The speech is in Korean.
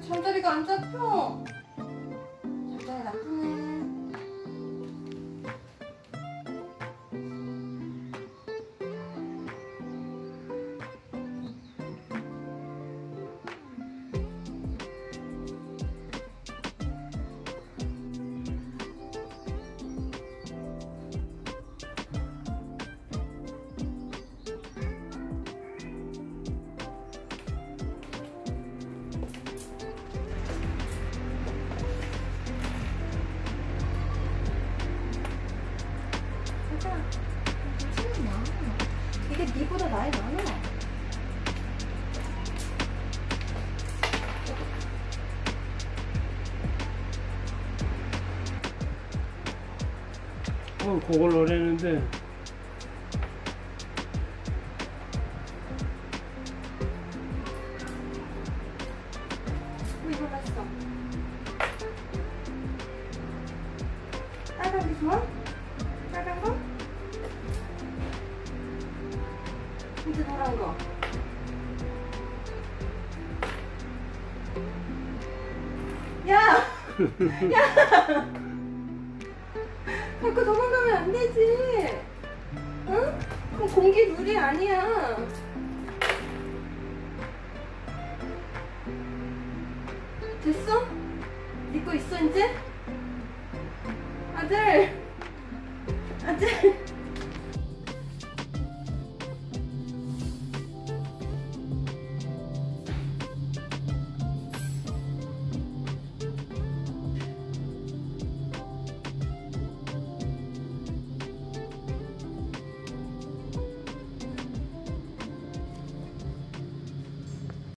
잠자리가 안 잡혀. 잠자리 나쁘네. 이게 니보다 나이 많아. 그걸 노랬는데 이거 봤어. 빨간 게 좋아? 빨간 거? 이제 노란 거. 야! 야! 갖고 도망가면 안 되지. 응? 그럼 공기 룰이 아니야. 됐어? 믿고 있어 이제? 아들! 아들!